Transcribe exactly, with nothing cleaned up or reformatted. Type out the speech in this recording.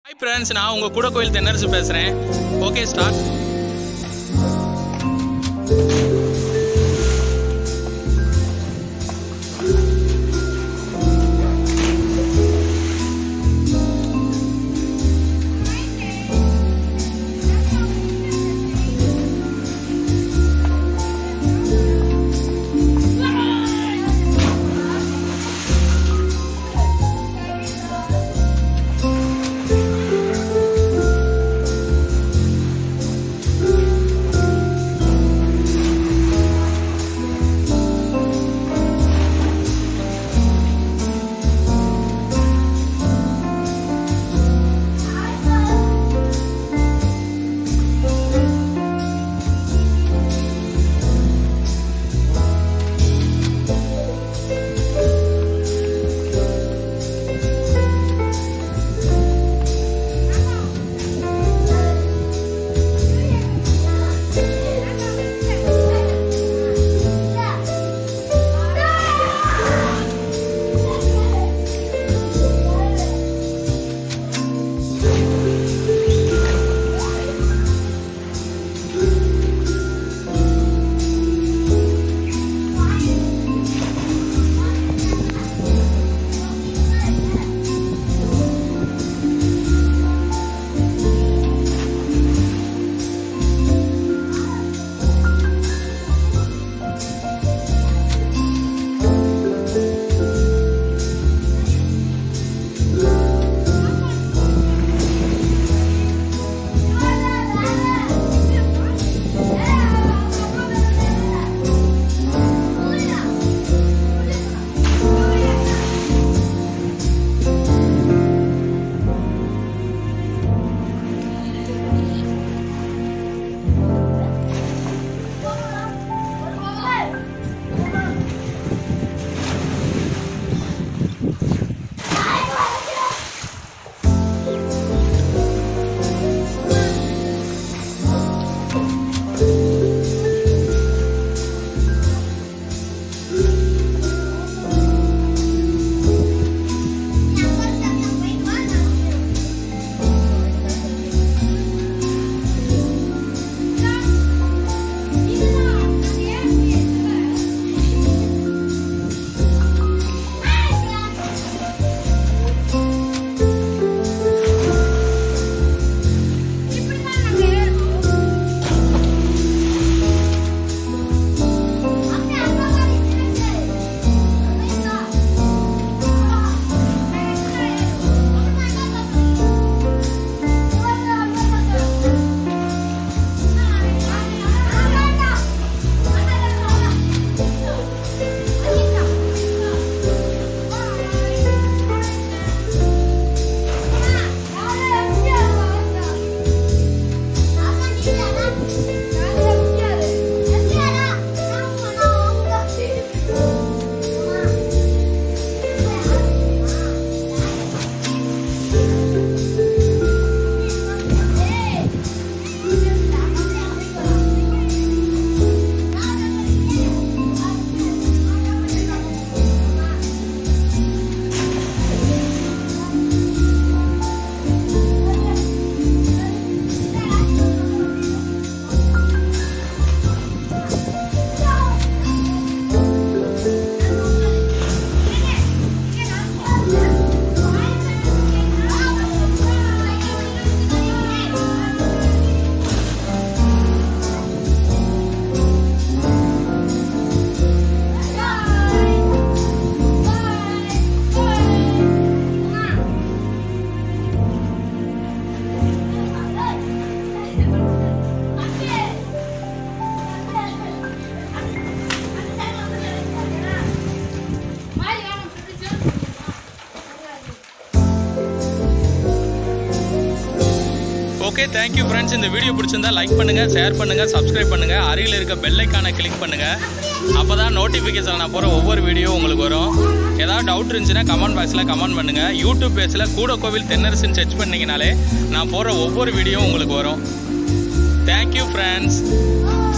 Hi friends, நான் உங்க கூட கோயில் தென்னரசு பேசுறேன். Okay start. Okay thank you friends. இந்த வீடியோ பிடிச்சிருந்தா லைக் பண்ணுங்க, ஷேர் பண்ணுங்க, சப்ஸ்கிரைப் பண்ணுங்க, அருகில் இருக்க பெல் ஐகானை கிளிக் பண்ணுங்க. அப்பதான் நோட்டிஃபிகேஷன் நான் போற ஒவ்வொரு வீடியோ உங்களுக்கு வரும். ஏதாவது டவுட் இருந்துச்சுன்னா கமெண்ட் பாக்ஸ்ல கமெண்ட் பண்ணுங்க. யூடியூப் பேஜ்ல கூட கோவில் தென்னரசுன்னு சர்ச் பண்ணீங்கனாலே நான் போற ஒவ்வொரு வீடியோ உங்களுக்கு வரும். Thank you friends.